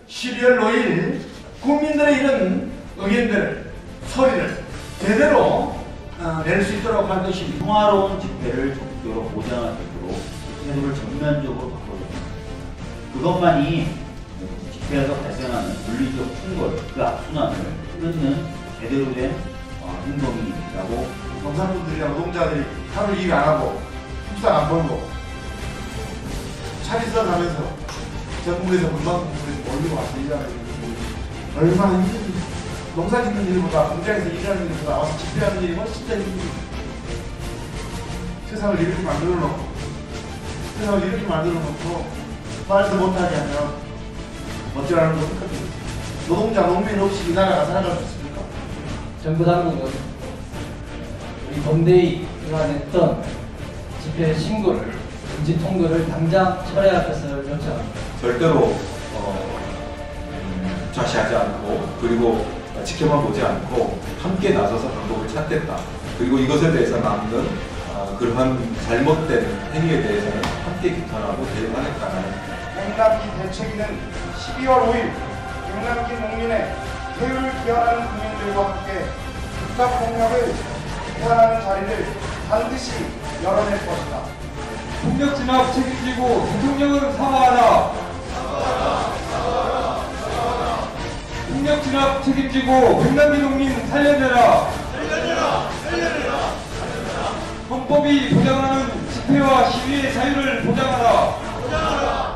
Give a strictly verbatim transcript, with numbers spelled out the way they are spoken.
십이월 오일 국민들의 이런 의견들, 소리를 제대로 어, 낼 수 있도록 할 것입니다. 평화로운 집회를 적극적으로 보장할 수 있도록 제도를 전면적으로 바꿔줍니다. 그것만이 집회에서 발생하는 물리적 충돌, 그 악순환을 끊는 제대로 된 어, 행동이라고. 공산분들이나 노동자들이 하루 일 안 하고 협상 안 벌고 차리서 가면서 전국에서 금방 몰리고 와서 일하는 게 얼마나 힘든지. 농사 짓는 일보다 공장에서 일하는 일보다 나와서 집회하는 일이 훨씬 더 힘듭니다. 세상을 이렇게 만들어 놓고 세상을 이렇게 만들어 놓고 말도 못하게 하면 어쩌라는 겁니까? 노동자, 농민 없이 이 나라가 살아갈 수 있습니까? 정부 당국은 우리 범대위가 냈던 집회 신고를 금지 통보를 당장 철회할 것을 요청합니다. 절대로 어, 음, 좌시하지 않고 그리고 지켜만 보지 않고 함께 나서서 방법을 찾겠다. 그리고 이것에 대해서 남는 어, 그러한 잘못된 행위에 대해서는 함께 규탄하고 대응하겠다는. 백남기 대책위는 십이월 오일 백남기 농민의 폐유를 기원하는 국민들과 함께 국가폭력을 비판하는 자리를 반드시 열어낼 것이다. 폭력 진압 책임지고 대통령은 사과하라. 폭력 진압 책임지고 백남기 농민 살려내라. 살려내라. 살려내라. 헌법이 보장하는 집회와 시위의 자유를 보장하라. 보장하라.